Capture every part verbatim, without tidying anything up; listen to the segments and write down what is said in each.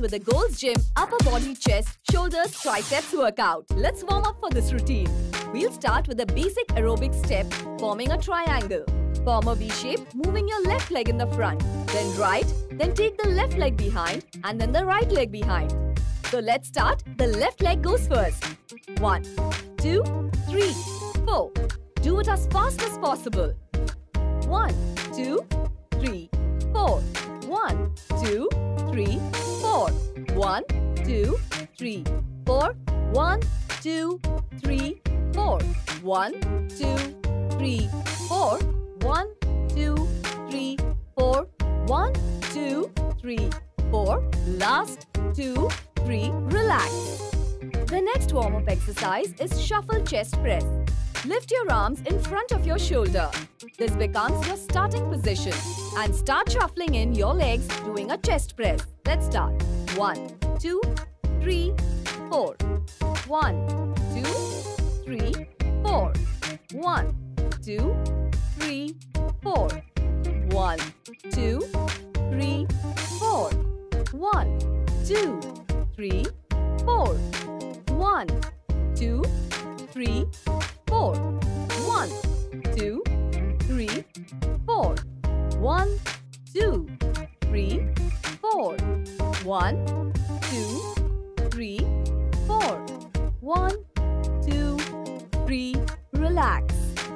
with the Gold's Gym upper body, chest, shoulders, triceps workout. Let's warm up for this routine. We'll start with a basic aerobic step, forming a triangle. Form a V shape, moving your left leg in the front, then right, then take the left leg behind and then the right leg behind. So let's start. The left leg goes first. One, two, three, four. Do it as fast as possible. One, two, three, four. One, two, three, four. One, two, three, four. One, two, three, four. One, two, three, four. One, two, three, four. One, two, three, four. Last two, three. Relax. The next warm-up exercise is shuffle chest press. Lift your arms in front of your shoulder. This becomes your starting position. And start shuffling in your legs doing a chest press. Let's start. One, two, three, four. One, two, three, four. One, two, three, four. One, two, three, four. One, two, three, four. One, two, three, four. One, two, three, four. One, two, three, four. One, two, three, four. One, two, three. Relax.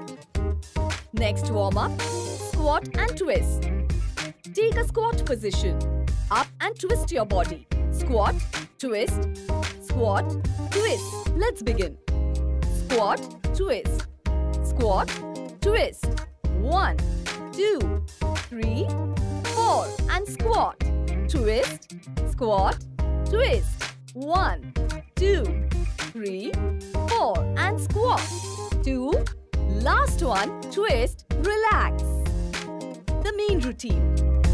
Next warm up, squat and twist. Take a squat position. Up and twist your body. Squat, twist, squat, twist. Let's begin. Squat, twist, squat, twist. One, two, three, four. And squat, twist, squat, twist. One, two, three, four. And squat. Two. Last one, twist, relax. The main routine.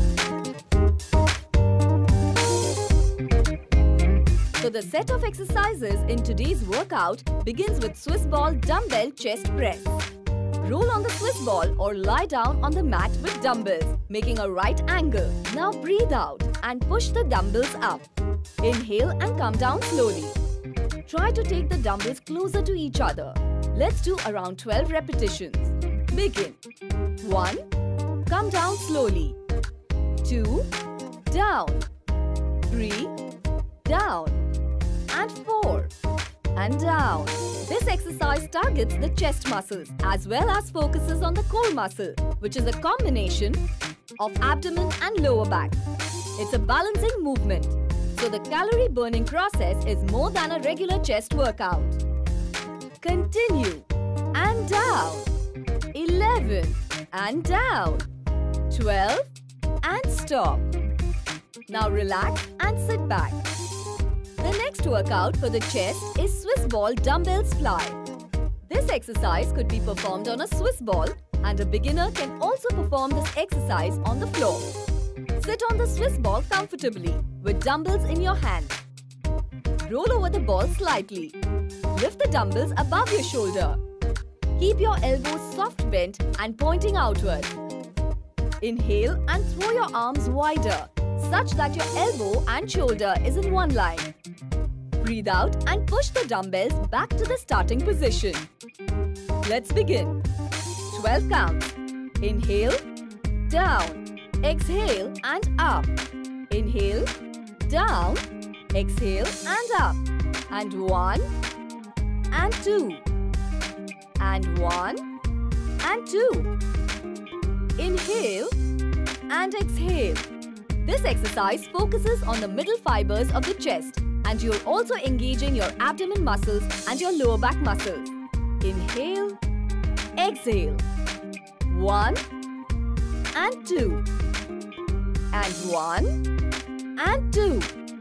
So the set of exercises in today's workout begins with Swiss ball dumbbell chest press. Roll on the Swiss ball or lie down on the mat with dumbbells, making a right angle. Now breathe out and push the dumbbells up. Inhale and come down slowly. Try to take the dumbbells closer to each other. Let's do around twelve repetitions. Begin. one. Come down slowly. two. Down. three. Down. And four. And down. This exercise targets the chest muscles as well as focuses on the core muscle, which is a combination of abdomen and lower back. It's a balancing movement, so the calorie burning process is more than a regular chest workout. Continue. And down. eleven. And down. twelve. And stop. Now relax and sit back. The next workout for the chest is Swiss ball dumbbells fly. This exercise could be performed on a Swiss ball, and a beginner can also perform this exercise on the floor. Sit on the Swiss ball comfortably with dumbbells in your hand. Roll over the ball slightly. Lift the dumbbells above your shoulder. Keep your elbows soft bent and pointing outward. Inhale and throw your arms wider, such that your elbow and shoulder is in one line. Breathe out and push the dumbbells back to the starting position. Let's begin. twelve counts. Inhale, down, exhale and up. Inhale, down, exhale and up. And one, and two, and one, and two. Inhale and exhale. This exercise focuses on the middle fibers of the chest, and you're also engaging your abdomen muscles and your lower back muscles. Inhale, exhale. One and two. And one and two.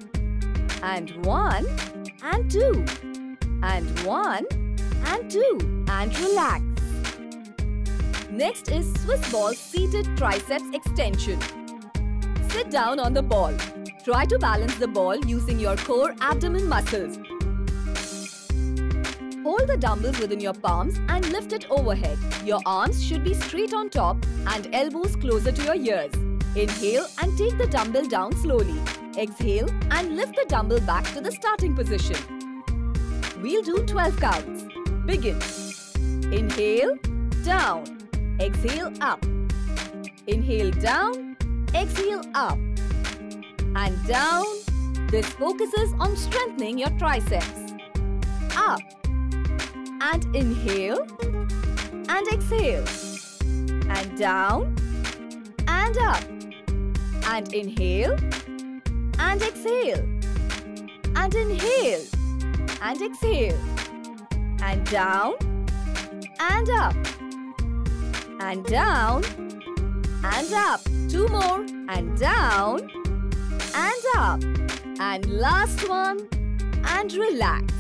And one and two. And one and two. And relax. Next is Swiss ball seated triceps extension. Sit down on the ball. Try to balance the ball using your core abdomen muscles. Hold the dumbbells within your palms and lift it overhead. Your arms should be straight on top and elbows closer to your ears. Inhale and take the dumbbell down slowly. Exhale and lift the dumbbell back to the starting position. We'll do twelve counts. Begin. Inhale, down. Exhale, up. Inhale, down. Exhale, up. And down. This focuses on strengthening your triceps. Up. And inhale. And exhale. And down. And up. And inhale. And exhale. And inhale. And exhale. And down. And up. And down. And up. Two more. And down. And up. And last one. And relax.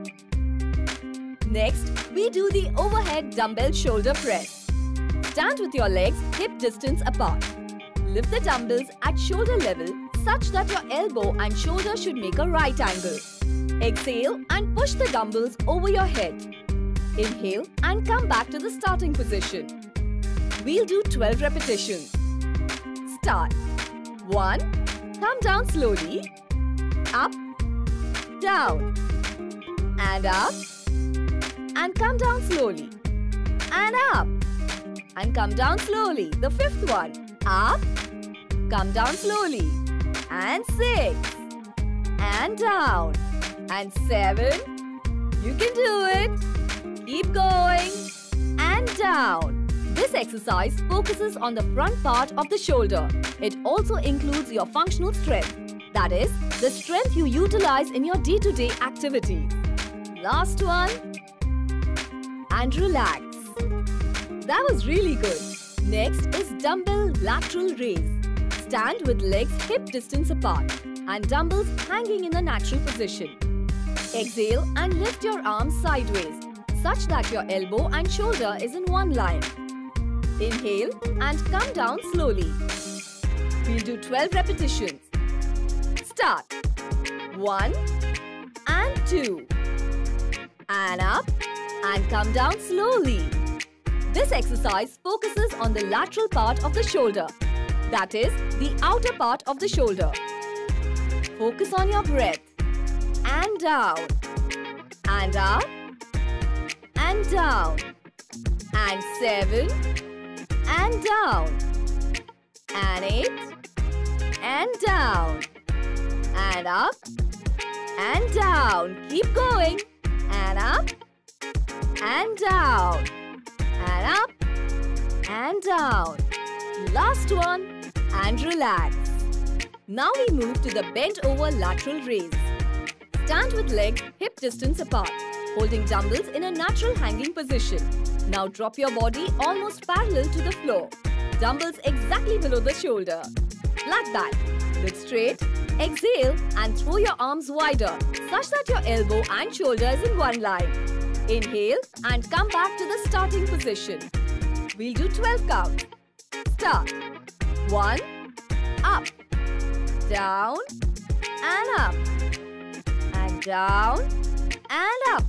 Next, we do the overhead dumbbell shoulder press. Stand with your legs hip distance apart. Lift the dumbbells at shoulder level such that your elbow and shoulder should make a right angle. Exhale and push the dumbbells over your head. Inhale and come back to the starting position. We'll do twelve repetitions. Start. one. Come down slowly. Up. Down. And up. And come down slowly. And up. And come down slowly. The fifth one. Up. Come down slowly. And six. And down. And seven. You can do it. Keep going. And down. This exercise focuses on the front part of the shoulder. It also includes your functional strength. That is, the strength you utilize in your day-to-day activities. Last one. And relax. That was really good. Next is dumbbell lateral raise. Stand with legs hip distance apart and dumbbells hanging in a natural position. Exhale and lift your arms sideways such that your elbow and shoulder is in one line. Inhale and come down slowly. We'll do twelve repetitions. Start. one and two. And up and come down slowly. This exercise focuses on the lateral part of the shoulder. That is, the outer part of the shoulder. Focus on your breath. And down. And up. And down. And seven. And down. And eight. And down. And up. And down. Keep going. And up. And down. And up. And down. Last one. And relax. Now we move to the bent over lateral raise. Stand with legs hip distance apart, holding dumbbells in a natural hanging position. Now drop your body almost parallel to the floor. Dumbbells exactly below the shoulder. Flat back. Look straight. Exhale and throw your arms wider such that your elbow and shoulder is in one line. Inhale and come back to the starting position. We'll do twelve counts. Start. one. Up. Down. And up. And down. And up.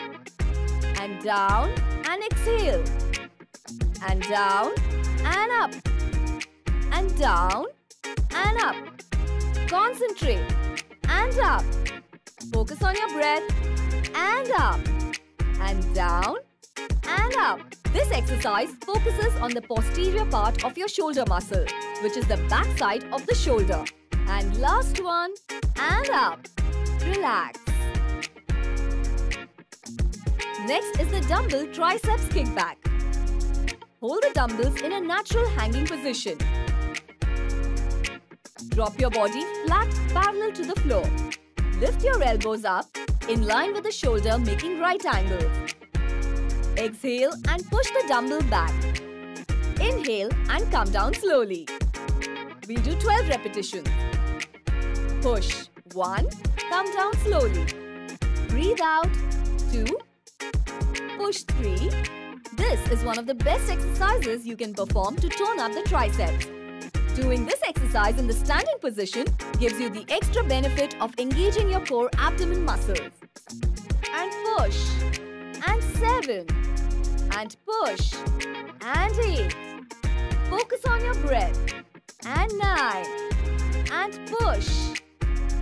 And down. And exhale. And down. And up. And down. And up. Concentrate. And up. Focus on your breath. And up. And down. And up. This exercise focuses on the posterior part of your shoulder muscle, which is the back side of the shoulder. And last one. And up. Relax. Next is the dumbbell triceps kickback. Hold the dumbbells in a natural hanging position. Drop your body flat parallel to the floor. Lift your elbows up in line with the shoulder, making right angles. Exhale and push the dumbbell back. Inhale and come down slowly. We'll do twelve repetitions. Push. one. Come down slowly. Breathe out. two. Push. three. This is one of the best exercises you can perform to tone up the triceps. Doing this exercise in the standing position gives you the extra benefit of engaging your core abdomen muscles. And push. And seven. And push. And eight. Focus on your breath. And nine. And push.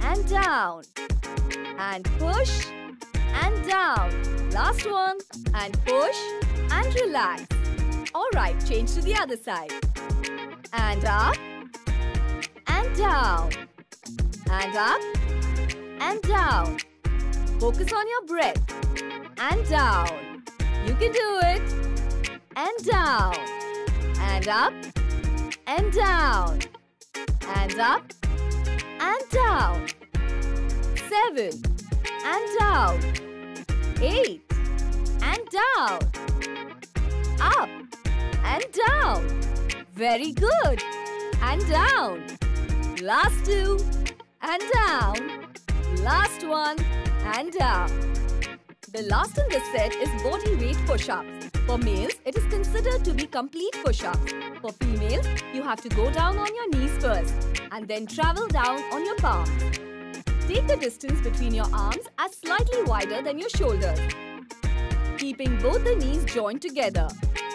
and down. And push and down. Last one. And push and relax. Alright, change to the other side. And up. And down. And up. And down. Focus on your breath. And down. You can do it. And down. And up. And down. And up. And down. Seven. And down. Eight. And down. Up. And down. Very good. And down. Last two. And down. Last one. And down. The last in this set is body weight push-ups. For males, it is considered to be complete push-ups. For females, you have to go down on your knees first and then travel down on your palms. Take the distance between your arms as slightly wider than your shoulders, keeping both the knees joined together.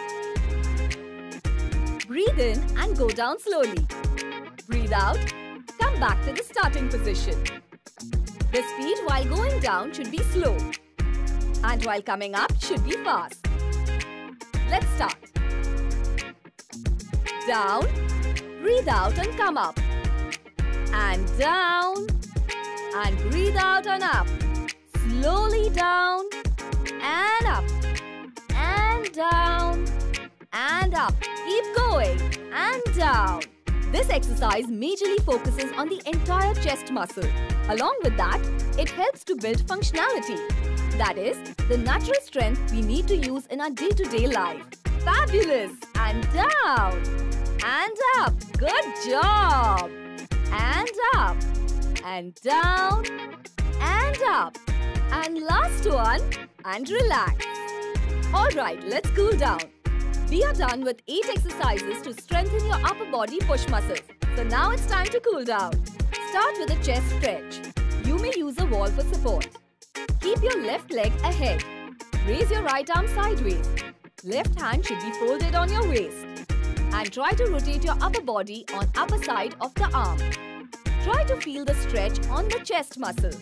Breathe in and go down slowly. Breathe out, come back to the starting position. The speed while going down should be slow, and while coming up should be fast. Let's start. Down, breathe out and come up. And down, and breathe out and up. Slowly down, and up, and down, and up. Keep going, and down. This exercise majorly focuses on the entire chest muscle. Along with that, it helps to build functionality. That is, the natural strength we need to use in our day-to-day life. Fabulous! And down! And up! Good job! And up! And down! And up! And last one, and relax. Alright, let's cool down. We are done with eight exercises to strengthen your upper body push muscles. So now it's time to cool down. Start with a chest stretch. You may use a wall for support. Keep your left leg ahead. Raise your right arm sideways. Left hand should be folded on your waist. And try to rotate your upper body on upper side of the arm. Try to feel the stretch on the chest muscle.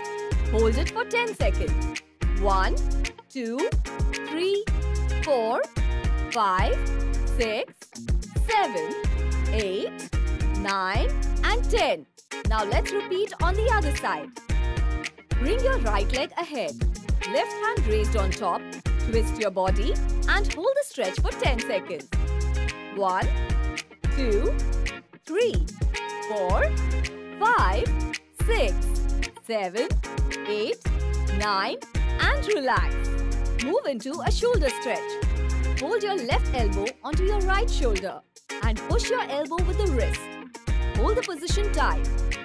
Hold it for ten seconds. one, two, three, four, five, six, seven, eight, nine and ten. Now let's repeat on the other side. Bring your right leg ahead. Left hand raised on top. Twist your body and hold the stretch for ten seconds. one, two, three, four, five, six, seven, eight, nine and relax. Move into a shoulder stretch. Hold your left elbow onto your right shoulder and push your elbow with the wrist. Hold the position tight.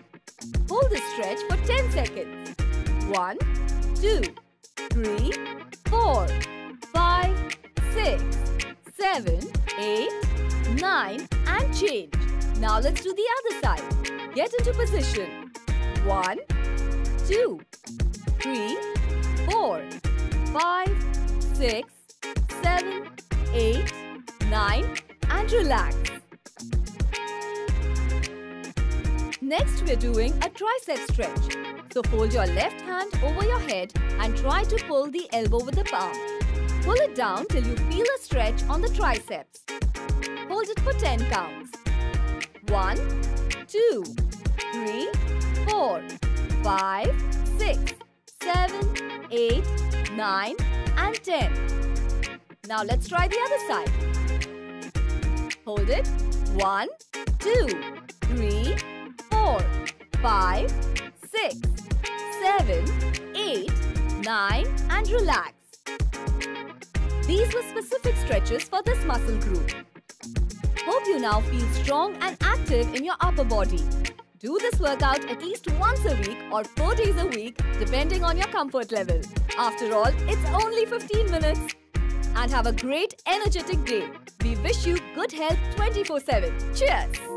Hold the stretch for ten seconds. one, two, three, four, five, six, seven, eight, nine and change. Now let's do the other side. Get into position. one, two, three, four, five, six, seven, eight, nine and relax. Next we're doing a tricep stretch. So fold your left hand over your head and try to pull the elbow with the palm. Pull it down till you feel a stretch on the triceps. Hold it for ten counts. one, two, three, four, five, six, seven, eight, nine and ten. Now let's try the other side. Hold it. one, two, three, four, five, six, seven, eight, nine and relax. These were specific stretches for this muscle group. Hope you now feel strong and active in your upper body. Do this workout at least once a week or four days a week depending on your comfort level. After all, it's only fifteen minutes. And have a great energetic day. We wish you good health twenty-four seven. Cheers!